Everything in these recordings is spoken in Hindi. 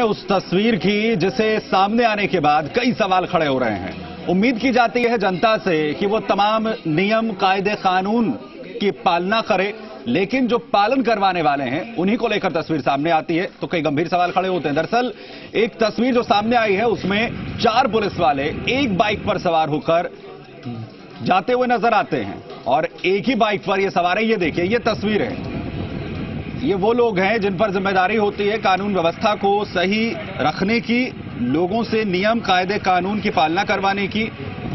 उस तस्वीर की जिसे सामने आने के बाद कई सवाल खड़े हो रहे हैं। उम्मीद की जाती है जनता से कि वो तमाम नियम कायदे कानून की पालना करे, लेकिन जो पालन करवाने वाले हैं उन्हीं को लेकर तस्वीर सामने आती है तो कई गंभीर सवाल खड़े होते हैं। दरअसल एक तस्वीर जो सामने आई है उसमें 4 पुलिस वाले एक बाइक पर सवार होकर जाते हुए नजर आते हैं और एक ही बाइक पर ये सवार है। ये देखिए, ये तस्वीर है। ये वो लोग हैं जिन पर जिम्मेदारी होती है कानून व्यवस्था को सही रखने की, लोगों से नियम कायदे कानून की पालना करवाने की,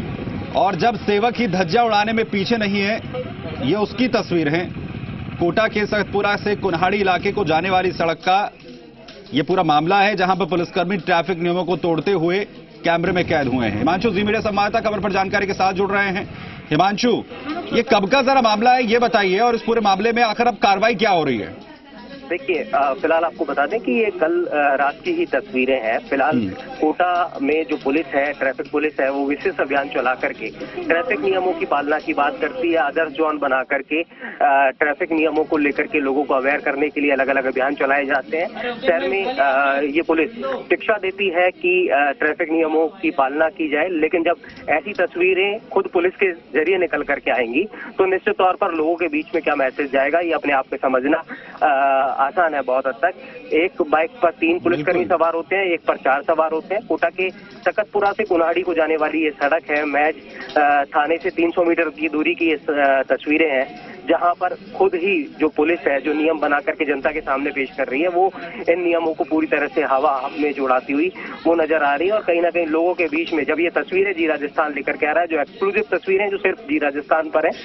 और जब सेवक ही धज्जा उड़ाने में पीछे नहीं है, ये उसकी तस्वीर है। कोटा के सतपुरा से कुन्हाड़ी इलाके को जाने वाली सड़क का ये पूरा मामला है, जहां पर पुलिसकर्मी ट्रैफिक नियमों को तोड़ते हुए कैमरे में कैद हुए हैं। हिमांशु जी मीडिया संवाददाता खबर पर जानकारी के साथ जुड़ रहे हैं। हिमांशु, ये कब का जरा मामला है ये बताइए, और इस पूरे मामले में आखिर अब कार्रवाई क्या हो रही है? देखिए, फिलहाल आपको बता दें कि ये कल रात की ही तस्वीरें हैं। फिलहाल कोटा में जो पुलिस है, ट्रैफिक पुलिस है, वो विशेष अभियान चला करके ट्रैफिक नियमों की पालना की बात करती है। आदर्श जोन बना करके ट्रैफिक नियमों को लेकर के लोगों को अवेयर करने के लिए अलग अलग अभियान चलाए जाते हैं। शहर में ये पुलिस शिक्षा देती है कि ट्रैफिक नियमों की पालना की जाए, लेकिन जब ऐसी तस्वीरें खुद पुलिस के जरिए निकल करके आएंगी तो निश्चित तौर पर लोगों के बीच में क्या मैसेज जाएगा, ये अपने आप में समझना आसान है बहुत हद तक। एक बाइक पर 3 पुलिसकर्मी सवार होते हैं, एक पर 4 सवार होते हैं। कोटा के सकतपुरा से कुन्हाड़ी को जाने वाली ये सड़क है। मैज थाने से 300 मीटर की दूरी की ये तस्वीरें हैं, जहां पर खुद ही जो पुलिस है, जो नियम बना करके जनता के सामने पेश कर रही है, वो इन नियमों को पूरी तरह से हवा में उड़ाती हुई वो नजर आ रही है। और कहीं ना कहीं लोगों के बीच में जब ये तस्वीरें जी राजस्थान लेकर के आ रहा है, जो एक्सक्लूसिव तस्वीरें जो सिर्फ जी राजस्थान पर है,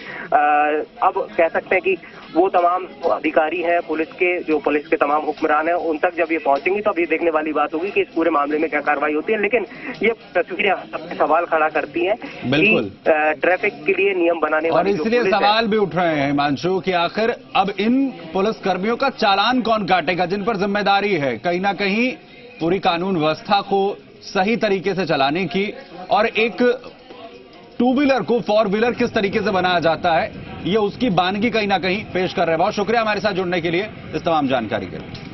अब कह सकते हैं कि वो तमाम अधिकारी हैं पुलिस के, जो पुलिस के तमाम हुक्मरान हैं, उन तक जब ये पहुंचेंगी तो अब ये देखने वाली बात होगी कि इस पूरे मामले में क्या कार्रवाई होती है। लेकिन ये तस्वीरें सवाल खड़ा करती हैं कि ट्रैफिक के लिए नियम बनाने वाले, और इसलिए सवाल भी उठ रहे हैं हिमांशु कि आखिर अब इन पुलिस कर्मियों का चालान कौन काटेगा, जिन पर जिम्मेदारी है कहीं ना कहीं पूरी कानून व्यवस्था को सही तरीके से चलाने की, और एक 2 व्हीलर को 4 व्हीलर किस तरीके से बनाया जाता है, ये उसकी बानगी कहीं ना कहीं पेश कर रहे हैं। बहुत शुक्रिया हमारे साथ जुड़ने के लिए, इस तमाम जानकारी के लिए।